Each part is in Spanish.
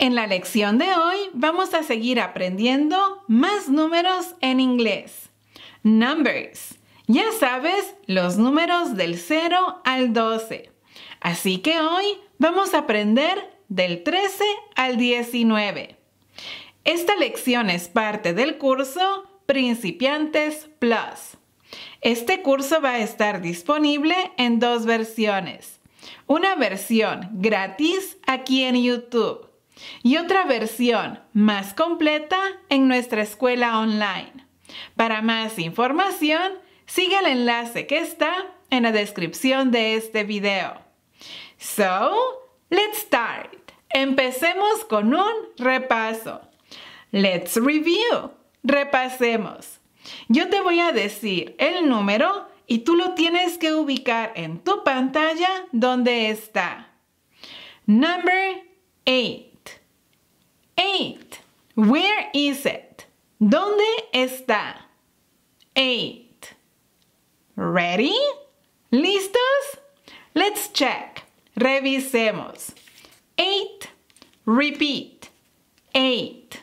En la lección de hoy vamos a seguir aprendiendo más números en inglés. Numbers. Ya sabes, los números del 0 al 12. Así que hoy vamos a aprender del 13 al 19. Esta lección es parte del curso Principiantes Plus. Este curso va a estar disponible en dos versiones. Una versión gratis aquí en YouTube y otra versión más completa en nuestra escuela online. Para más información, sigue el enlace que está en la descripción de este video. So, let's start. Empecemos con un repaso. Let's review. Repasemos. Yo te voy a decir el número y tú lo tienes que ubicar en tu pantalla donde está. Number 8. 8. Where is it? ¿Dónde está? 8. Ready? ¿Listos? Let's check. Revisemos. 8. Repeat. 8.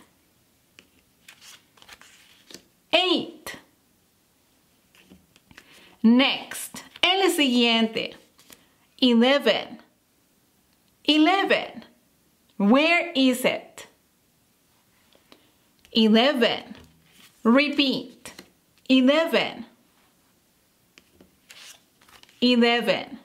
8. Next. El siguiente. 11. 11. Where is it? 11. Repeat. 11. 11.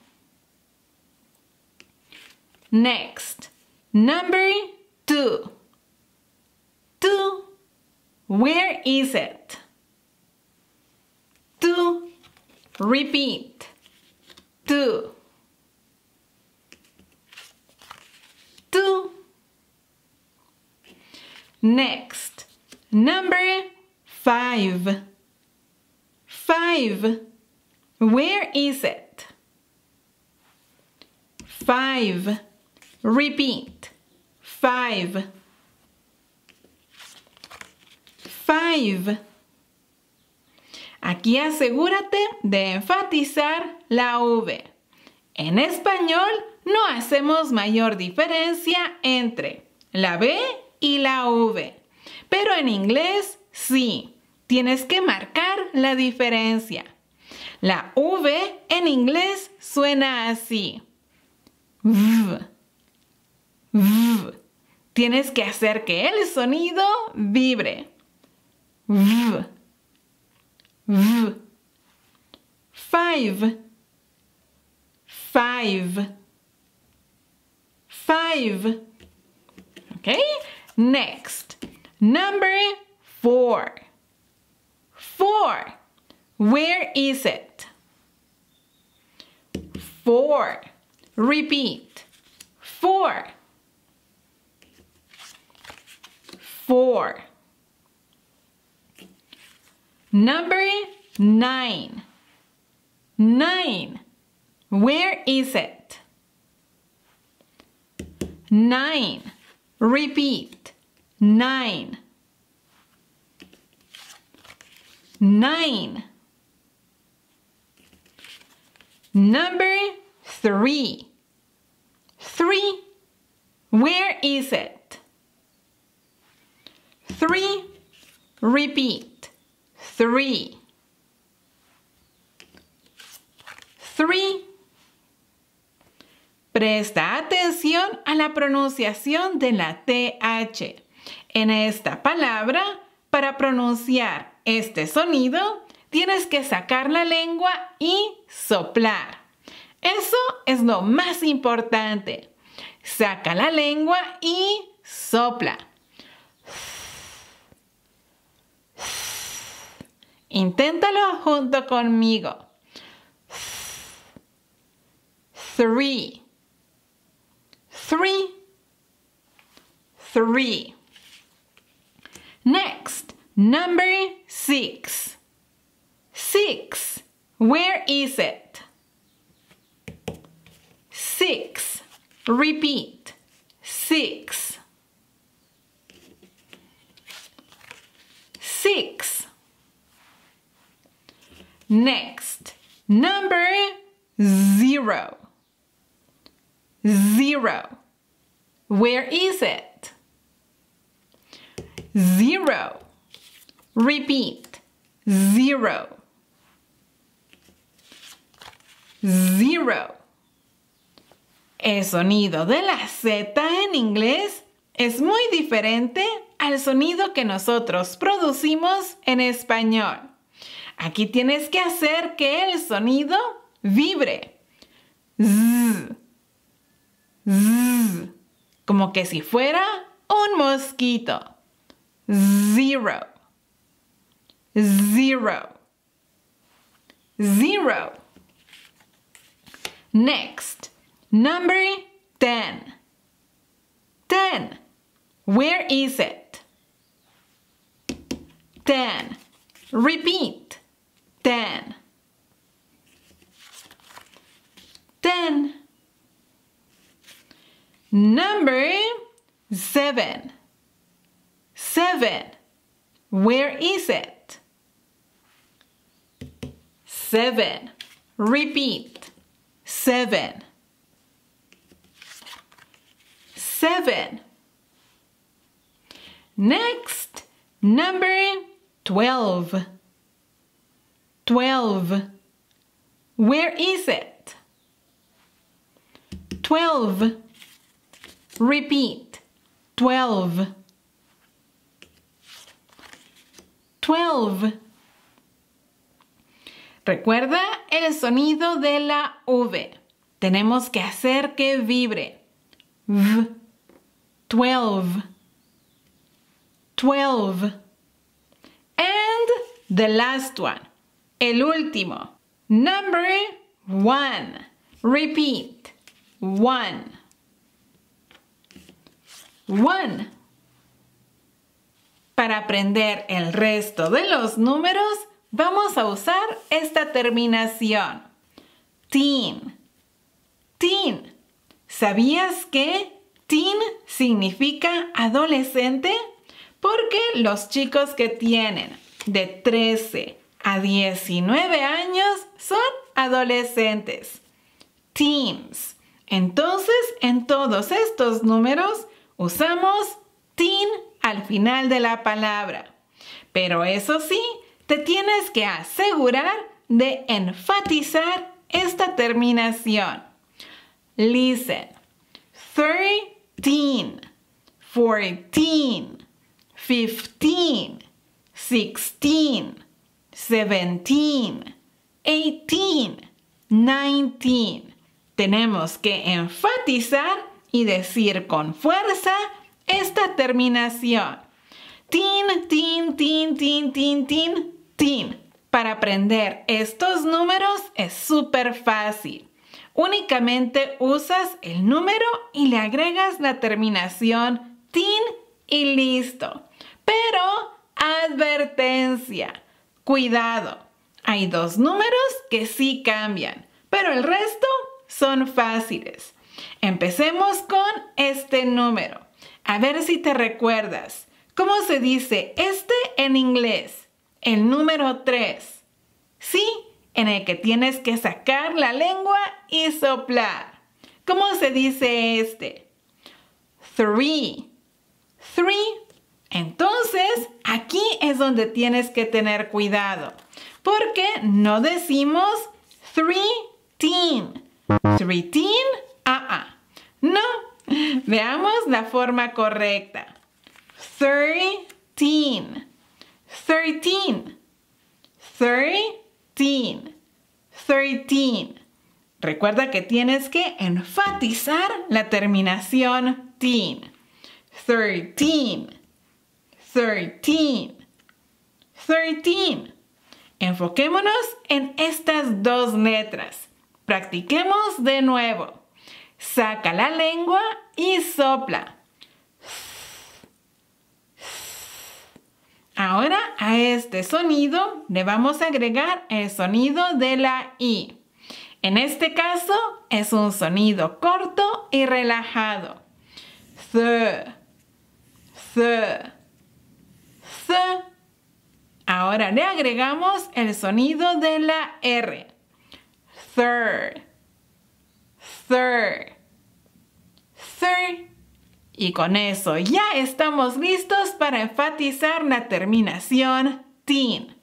Next. Number 2. 2. Where is it? 2. Repeat. 2. 2. Next. Number 5. 5. Where is it? 5. Repeat. 5. 5. Aquí asegúrate de enfatizar la V. En español no hacemos mayor diferencia entre la B y la V. Pero en inglés sí. Tienes que marcar la diferencia. La V en inglés suena así. V. V. Tienes que hacer que el sonido vibre. V. V. 5. 5. 5. Okay? Next. Number 4. 4. Where is it? 4. Repeat. 4. 4. Number 9. 9. Where is it? 9. Repeat. 9. 9. Number 3. 3. Where is it? 3. Repeat. 3. 3. Presta atención a la pronunciación de la TH. En esta palabra, para pronunciar este sonido, tienes que sacar la lengua y soplar. Eso es lo más importante. Saca la lengua y sopla. Inténtalo junto conmigo. 3. 3. 3. Next, number 6. 6. Where is it? 6. Repeat. 6. 6. Next, number 0. 0. Where is it? Zero. Repeat. Zero. Zero. El sonido de la Z en inglés es muy diferente al sonido que nosotros producimos en español. Aquí tienes que hacer que el sonido vibre. Z. Z. Como que si fuera un mosquito. Zero. Zero. Zero. Next, number 10. 10. Where is it? 10. Repeat. 10. 10. Number 7. 7. Where is it? 7. Repeat. 7. 7. Next, number 12. 12. Where is it? 12. Repeat. 12. 12. Recuerda el sonido de la V. Tenemos que hacer que vibre. V. 12. 12. And the last one. El último. Number 1. Repeat. 1. 1. Para aprender el resto de los números, vamos a usar esta terminación. Teen. Teen. ¿Sabías que teen significa adolescente? Porque los chicos que tienen de 13 a 19 años son adolescentes. Teens. Entonces, en todos estos números usamos teen al final de la palabra. Pero eso sí, te tienes que asegurar de enfatizar esta terminación. Listen. 13, 14, 15, 16, 17, 18, 19. Tenemos que enfatizar y decir con fuerza esta terminación. Teen, teen, teen, teen, teen, teen, teen. Para aprender estos números es súper fácil. Únicamente usas el número y le agregas la terminación teen y listo. Pero advertencia, cuidado. Hay dos números que sí cambian, pero el resto son fáciles. Empecemos con este número. A ver si te recuerdas. ¿Cómo se dice este en inglés? El número 3. Sí, en el que tienes que sacar la lengua y soplar. ¿Cómo se dice este? 3. 3. Entonces, aquí es donde tienes que tener cuidado. Porque no decimos 13. 13. No. Veamos la forma correcta. 13. 13. 13. 13. Recuerda que tienes que enfatizar la terminación teen. 13. 13. 13. Enfoquémonos en estas dos letras. Practiquemos de nuevo. Saca la lengua y sopla. Ahora a este sonido le vamos a agregar el sonido de la I. En este caso es un sonido corto y relajado. Th, th, th. Ahora le agregamos el sonido de la R. Third, third, third. Y con eso ya estamos listos para enfatizar la terminación teen.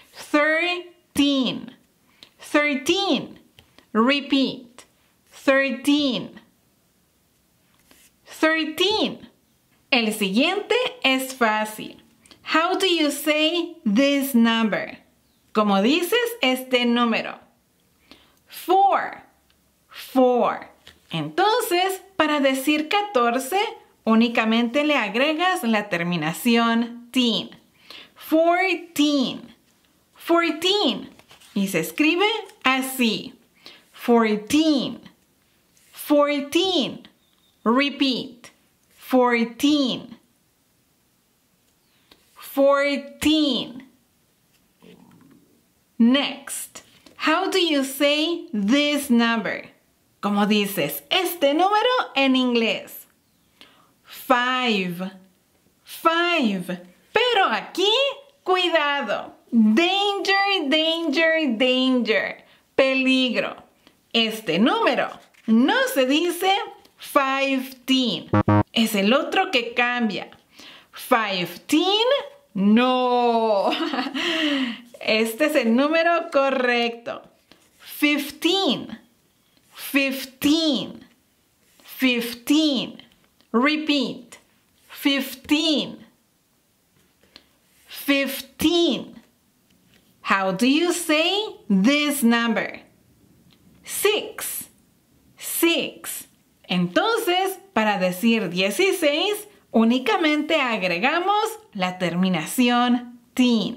13. 13. Repeat. 13. 13. El siguiente es fácil. How do you say this number? ¿Cómo dices este número? 4. 4. Entonces, para decir 14, únicamente le agregas la terminación teen. 14. 14. Y se escribe así. 14. 14. Repeat. 14. 14. Next. How do you say this number? ¿Cómo dices este número en inglés? 5. 5. Pero aquí, cuidado. Danger, danger, danger. Peligro. Este número no se dice 15. Es el otro que cambia. 15. No. Este es el número correcto. 15. 15. 15. Repeat. 15. 15. How do you say this number? 6. 6. Entonces, para decir 16, únicamente agregamos la terminación teen.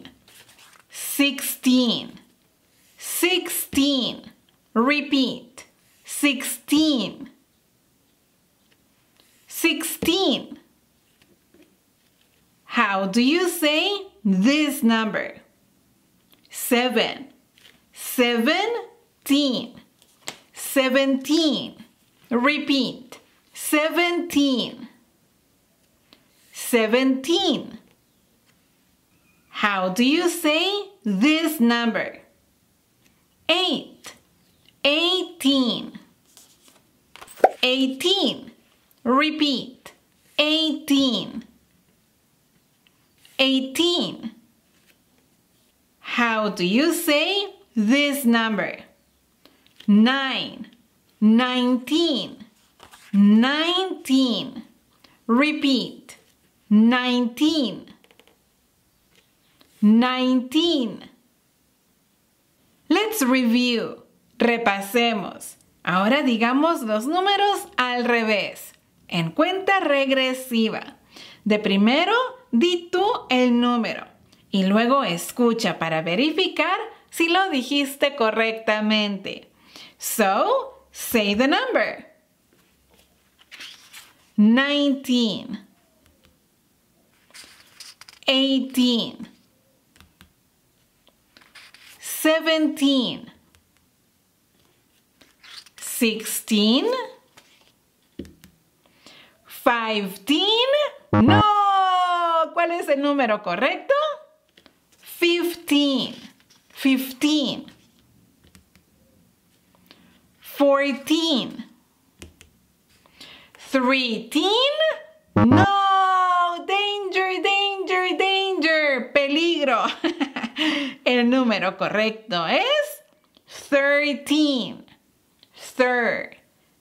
16. 16. Repeat. 16. 16. How do you say this number? 7. 17. 17. Repeat. 17. 17. How do you say this number? 8. 18. 18. Repeat. 18. 18. How do you say this number? 9. 19. 19. Repeat. 19. 19. Let's review. Repasemos. Ahora digamos los números al revés, en cuenta regresiva. De primero, di tú el número y luego escucha para verificar si lo dijiste correctamente. So, say the number. 19. 18. 17. 16. 15. ¡No! ¿Cuál es el número correcto? 15. 15. 14. 13. ¡No! Danger, danger, danger. Peligro. El número correcto es 13. 13.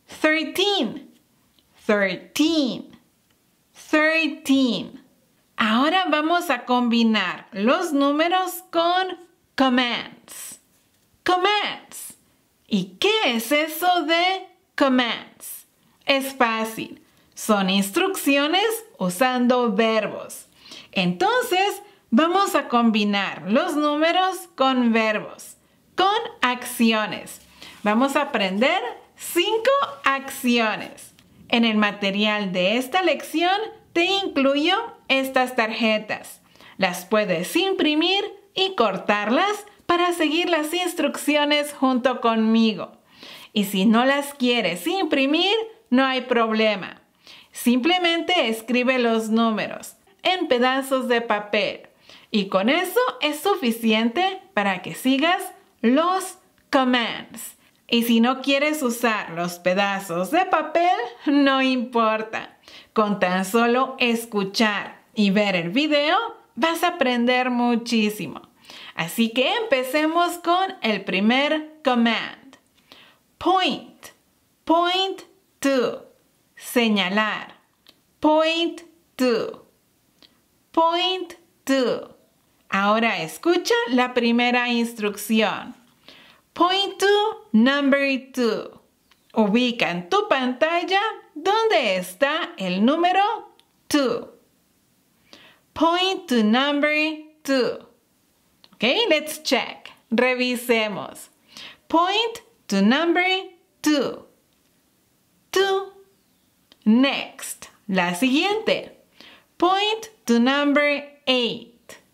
13. 13. Ahora vamos a combinar los números con commands. Commands. ¿Y qué es eso de commands? Es fácil. Son instrucciones usando verbos. Entonces, vamos a combinar los números con verbos, con acciones. Vamos a aprender 5 acciones. En el material de esta lección te incluyo estas tarjetas. Las puedes imprimir y cortarlas para seguir las instrucciones junto conmigo. Y si no las quieres imprimir, no hay problema. Simplemente escribe los números en pedazos de papel. Y con eso es suficiente para que sigas los commands, Y si no quieres usar los pedazos de papel, no importa. Con tan solo escuchar y ver el video, vas a aprender muchísimo. Así que empecemos con el primer command. Point. Point to. Señalar. Point to. Point to. Ahora escucha la primera instrucción. Point to number 2. Ubica en tu pantalla dónde está el número 2. Point to number 2. Okay, let's check. Revisemos. Point to number 2. 2. Next. La siguiente. Point to number 8.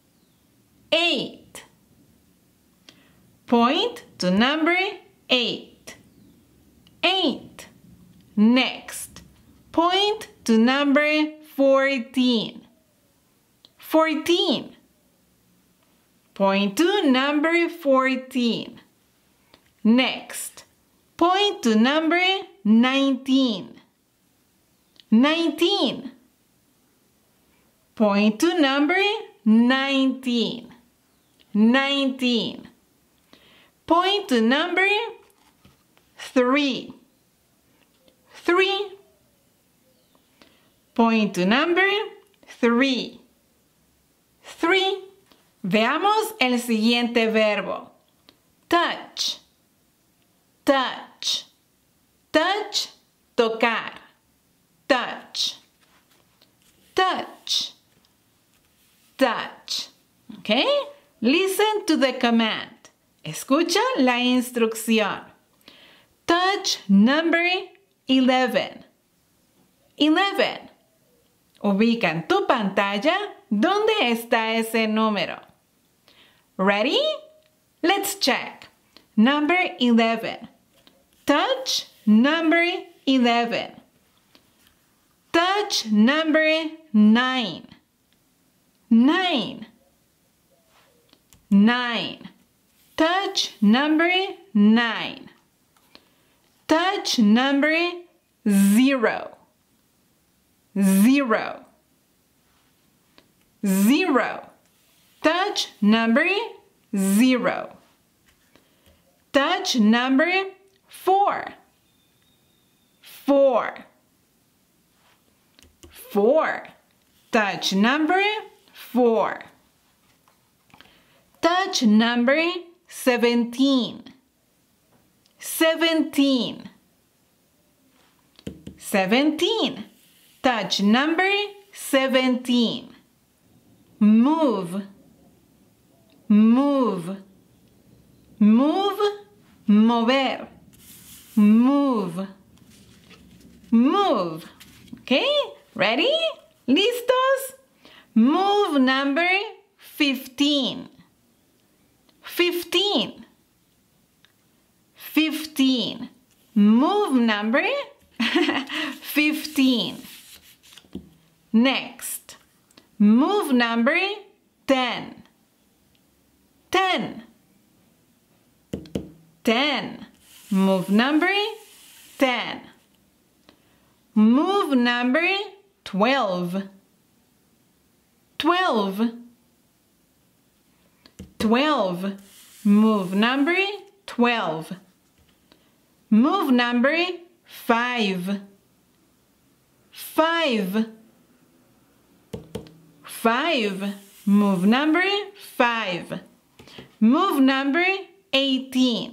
8. Point to number 8. 8. Next. Point to number 14. 14. Point to number 14. Next. Point to number 19. 19. Point to number 19. 19. Point to number 3. 3. Point to number 3. 3. Veamos el siguiente verbo. Touch. Touch. Touch. Tocar. Touch. Touch. Touch. Okay? Listen to the command. Escucha la instrucción. Touch number 11. 11. Ubica en tu pantalla dónde está ese número. Ready? Let's check. Number 11. Touch number 11. Touch number 9. 9. 9. Touch number 9. Touch number 0. 0. 0. Touch number 0. Touch number 4. 4. 4. Touch number 4. Touch number 17. 17. 17. Touch number 17. Move. Move. Move. Mover. Move. Move. Okay? Ready? ¿Listos? Move number 15. 15. 15. Move number 15. Next. Move number 10. 10. 10. Move number 10. Move number 12. 12. 12. Move number 12. Move number 5. 5. 5. Move number 5. Move number 18.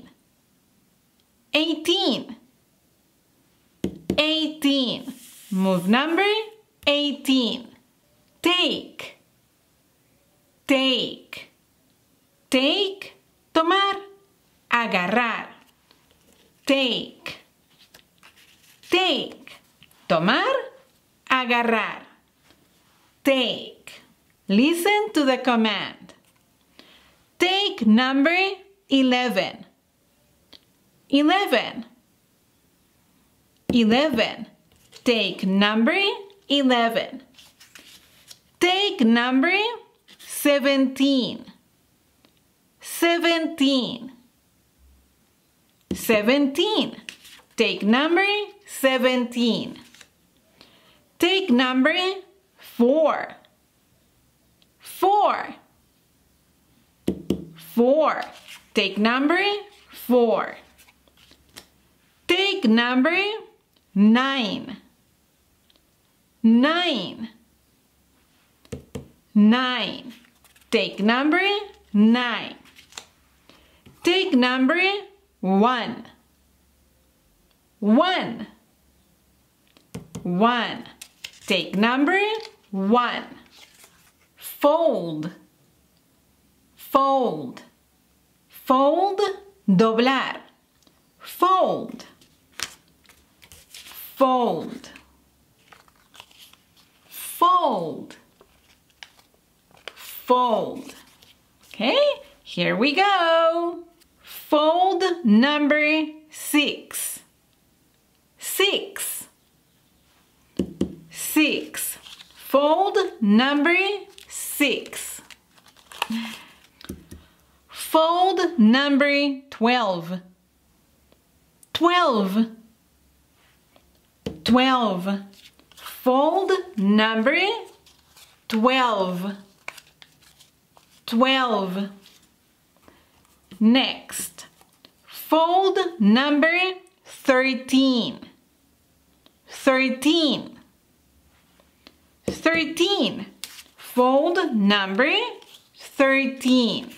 18. 18. Move number 18. Take. Take. Take. Tomar. Agarrar. Take. Take. Tomar. Agarrar. Take. Listen to the command. Take number 11. 11. 11. Take number 11. Take number 17. 17. 17. Take number 17. Take number 4. 4. 4. Take number 4. Take number 9. 9. 9. Take number 9. Take number 1. 1. 1. Take number 1. Fold. Fold. Fold, doblar. Fold. Fold. Fold. Fold. Okay, here we go. Fold number 6. 6. 6. Fold number 6. Fold number 12. 12. 12. Fold number 12. 12. Next, fold number 13. 13. 13. Fold number 13.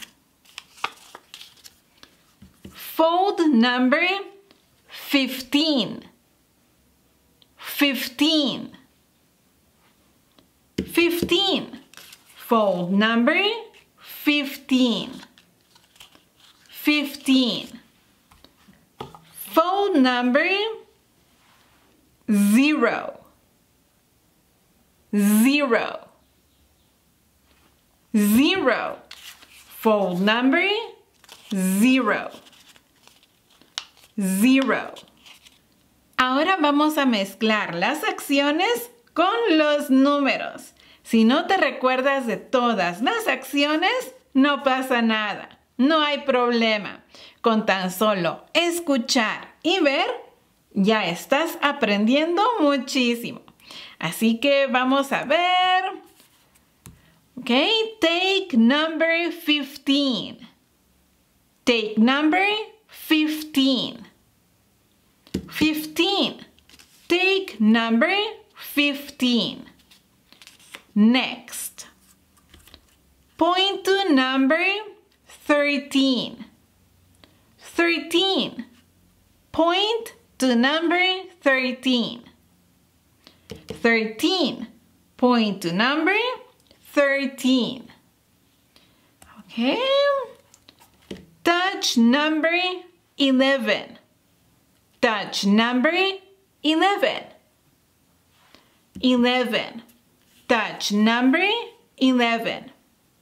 Fold number 15. 15. 15. Fold number 15. 15. Fold number 0. 0. 0. Fold number 0. 0. Ahora vamos a mezclar las acciones con los números. Si no te recuerdas de todas las acciones, no pasa nada. No hay problema. Con tan solo escuchar y ver, ya estás aprendiendo muchísimo. Así que vamos a ver. Ok, take number 15. Take number 15. 15. Take number 15. Next. Point to number 13. 13. Point to number 13. 13. Point to number 13. Okay. Touch number 11. Touch number 11. 11. Touch number 11.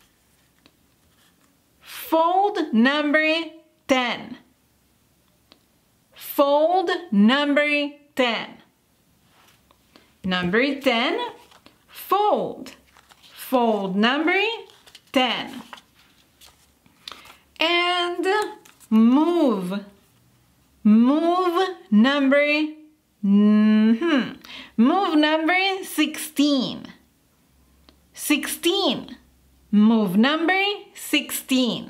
Fold number 10. Fold number 10. Number 10, fold. Fold number 10. And move. Move number Move number 16. 16. Move number 16.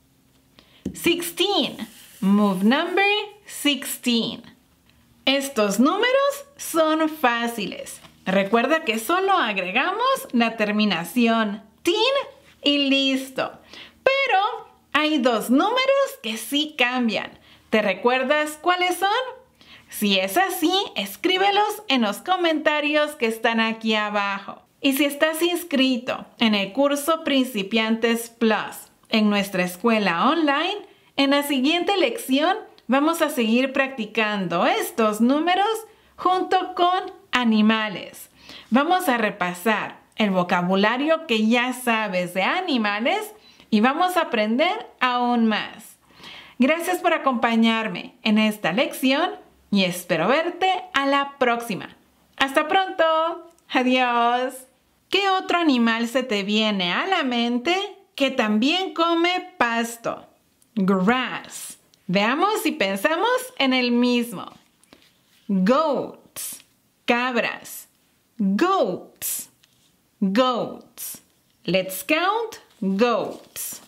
16. Move number 16. Estos números son fáciles. Recuerda que solo agregamos la terminación tin y listo. Pero hay dos números que sí cambian. ¿Te recuerdas cuáles son? Si es así, escríbelos en los comentarios que están aquí abajo. Y si estás inscrito en el curso Principiantes Plus en nuestra escuela online, en la siguiente lección vamos a seguir practicando estos números junto con animales. Vamos a repasar el vocabulario que ya sabes de animales y vamos a aprender aún más. Gracias por acompañarme en esta lección y espero verte a la próxima. ¡Hasta pronto! ¡Adiós! ¿Qué otro animal se te viene a la mente que también come pasto? Grass. Veamos si pensamos en el mismo. Goats, cabras. Goats, goats. Let's count goats.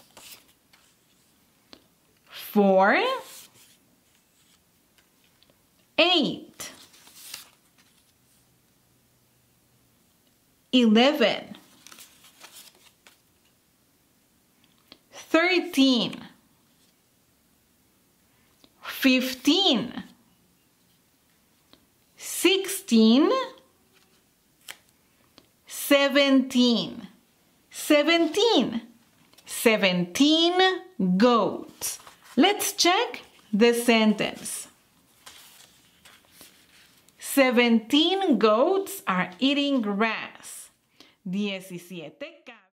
4, 8, 11, 13, 15, 16, 17. 17 goats. Let's check the sentence. 17 goats are eating grass. 17 cabras.